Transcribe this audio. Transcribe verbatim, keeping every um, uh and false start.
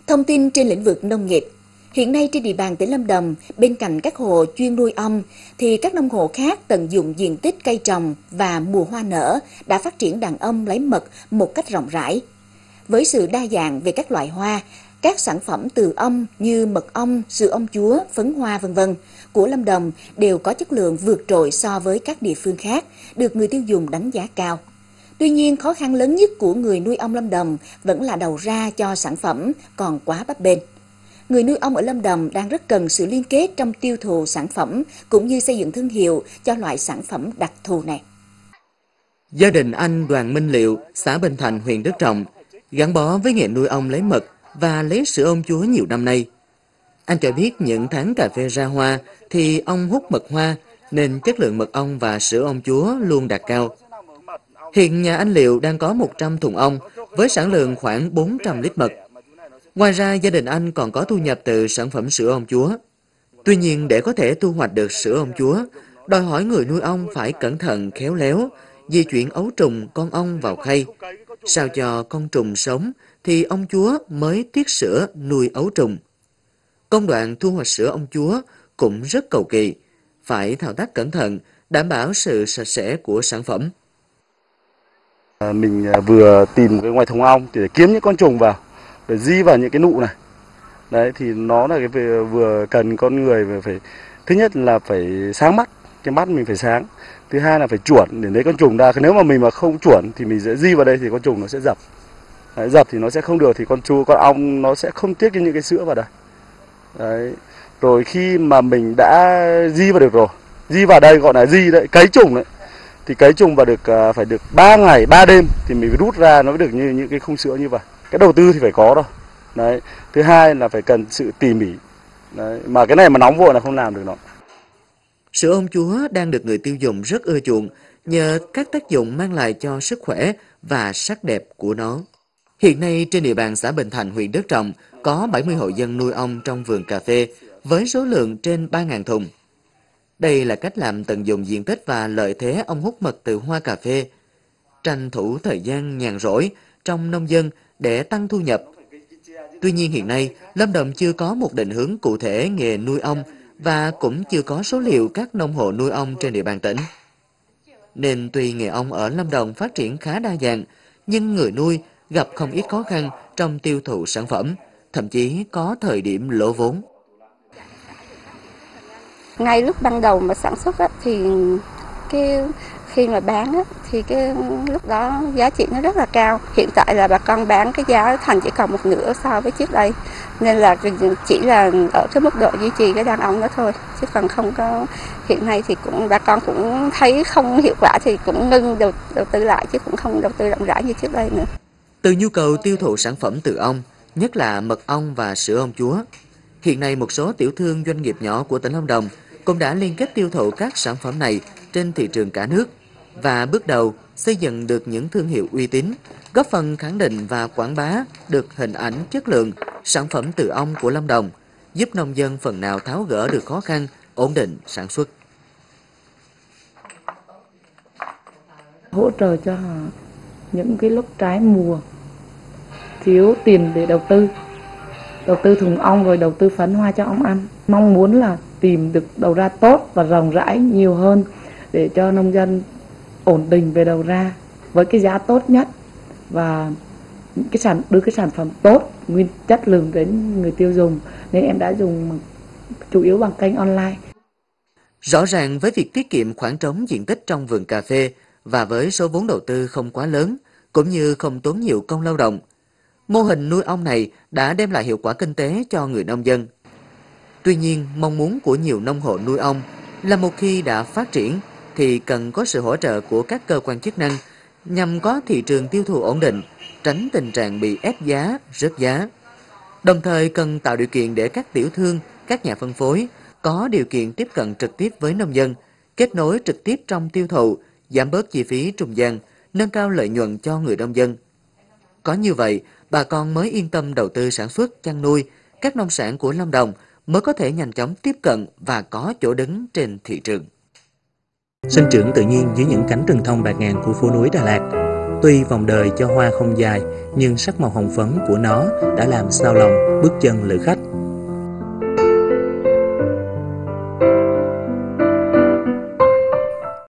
Thông tin trên lĩnh vực nông nghiệp. Hiện nay trên địa bàn tỉnh Lâm Đồng, bên cạnh các hộ chuyên nuôi ong, thì các nông hộ khác tận dụng diện tích cây trồng và mùa hoa nở đã phát triển đàn ong lấy mật một cách rộng rãi. Với sự đa dạng về các loại hoa, các sản phẩm từ ong như mật ong, sữa ong chúa, phấn hoa vân vân của Lâm Đồng đều có chất lượng vượt trội so với các địa phương khác, được người tiêu dùng đánh giá cao. Tuy nhiên, khó khăn lớn nhất của người nuôi ong Lâm Đồng vẫn là đầu ra cho sản phẩm còn quá bấp bênh. Người nuôi ong ở Lâm Đồng đang rất cần sự liên kết trong tiêu thụ sản phẩm cũng như xây dựng thương hiệu cho loại sản phẩm đặc thù này. Gia đình anh Đoàn Minh Liệu, xã Bình Thành, huyện Đức Trọng, gắn bó với nghề nuôi ong lấy mật và lấy sữa ong chúa nhiều năm nay. Anh cho biết những tháng cà phê ra hoa thì ong hút mật hoa nên chất lượng mật ong và sữa ong chúa luôn đạt cao. Hiện nhà anh Liệu đang có một trăm thùng ong với sản lượng khoảng bốn trăm lít mật. Ngoài ra, gia đình anh còn có thu nhập từ sản phẩm sữa ong chúa. Tuy nhiên, để có thể thu hoạch được sữa ong chúa, đòi hỏi người nuôi ong phải cẩn thận khéo léo, di chuyển ấu trùng con ong vào khay. Sao cho con trùng sống thì ong chúa mới tiết sữa nuôi ấu trùng. Công đoạn thu hoạch sữa ong chúa cũng rất cầu kỳ, phải thao tác cẩn thận, đảm bảo sự sạch sẽ của sản phẩm. Mình vừa tìm cái ngoài thùng ong để kiếm những con trùng vào, để di vào những cái nụ này. Đấy thì nó là cái vừa, vừa cần con người phải, thứ nhất là phải sáng mắt, cái mắt mình phải sáng. Thứ hai là phải chuẩn để lấy con trùng ra. Nếu mà mình mà không chuẩn thì mình sẽ di vào đây thì con trùng nó sẽ dập. Đấy, dập thì nó sẽ không được thì con chu con ong nó sẽ không tiết những cái sữa vào đây. Đấy. Rồi khi mà mình đã di vào được rồi, di vào đây gọi là di đấy, cấy trùng đấy. Thì cấy trùng vào được phải được ba ngày, ba đêm thì mình phải rút ra nó mới được như những cái khung sữa như vậy. Cái đầu tư thì phải có đâu. Đấy. Thứ hai là phải cần sự tỉ mỉ. Đấy. Mà cái này mà nóng vội là không làm được nó. Sữa ong chúa đang được người tiêu dùng rất ưa chuộng nhờ các tác dụng mang lại cho sức khỏe và sắc đẹp của nó. Hiện nay trên địa bàn xã Bình Thành, huyện Đức Trọng có bảy mươi hộ dân nuôi ong trong vườn cà phê với số lượng trên ba nghìn thùng. Đây là cách làm tận dụng diện tích và lợi thế ong hút mật từ hoa cà phê, tranh thủ thời gian nhàn rỗi trong nông dân để tăng thu nhập. Tuy nhiên hiện nay, Lâm Đồng chưa có một định hướng cụ thể nghề nuôi ong và cũng chưa có số liệu các nông hộ nuôi ong trên địa bàn tỉnh. Nên tuy nghề ong ở Lâm Đồng phát triển khá đa dạng, nhưng người nuôi gặp không ít khó khăn trong tiêu thụ sản phẩm, thậm chí có thời điểm lỗ vốn. Ngay lúc ban đầu mà sản xuất á, thì cái khi mà bán á, thì cái lúc đó giá trị nó rất là cao. Hiện tại là bà con bán cái giá thành chỉ còn một nửa so với trước đây. Nên là chỉ là ở cái mức độ duy trì cái đàn ong đó thôi. Chứ còn không có, hiện nay thì cũng bà con cũng thấy không hiệu quả thì cũng ngưng đầu, đầu tư lại chứ cũng không đầu tư rộng rãi như trước đây nữa. Từ nhu cầu tiêu thụ sản phẩm từ ong, nhất là mật ong và sữa ong chúa, hiện nay một số tiểu thương doanh nghiệp nhỏ của tỉnh Lâm Đồng cũng đã liên kết tiêu thụ các sản phẩm này trên thị trường cả nước và bước đầu xây dựng được những thương hiệu uy tín, góp phần khẳng định và quảng bá được hình ảnh chất lượng sản phẩm từ ong của Lâm Đồng, giúp nông dân phần nào tháo gỡ được khó khăn, ổn định sản xuất. Hỗ trợ cho họ những cái lúc trái mùa thiếu tiền để đầu tư, đầu tư thùng ong rồi đầu tư phấn hoa cho ong ăn. Mong muốn là tìm được đầu ra tốt và rộng rãi nhiều hơn để cho nông dân ổn định về đầu ra với cái giá tốt nhất và cái sản đưa cái sản phẩm tốt, nguyên chất lượng đến người tiêu dùng, nên em đã dùng chủ yếu bằng kênh online. Rõ ràng với việc tiết kiệm khoảng trống diện tích trong vườn cà phê và với số vốn đầu tư không quá lớn cũng như không tốn nhiều công lao động, mô hình nuôi ong này đã đem lại hiệu quả kinh tế cho người nông dân. Tuy nhiên, mong muốn của nhiều nông hộ nuôi ong là một khi đã phát triển thì cần có sự hỗ trợ của các cơ quan chức năng nhằm có thị trường tiêu thụ ổn định, tránh tình trạng bị ép giá, rớt giá. Đồng thời cần tạo điều kiện để các tiểu thương, các nhà phân phối có điều kiện tiếp cận trực tiếp với nông dân, kết nối trực tiếp trong tiêu thụ, giảm bớt chi phí trung gian, nâng cao lợi nhuận cho người nông dân. Có như vậy, bà con mới yên tâm đầu tư sản xuất, chăn nuôi, các nông sản của Lâm Đồng mới có thể nhanh chóng tiếp cận và có chỗ đứng trên thị trường. Sinh trưởng tự nhiên dưới những cánh rừng thông bạt ngàn của phố núi Đà Lạt, Tuy vòng đời cho hoa không dài, nhưng sắc màu hồng phấn của nó đã làm sao lòng bước chân lữ khách.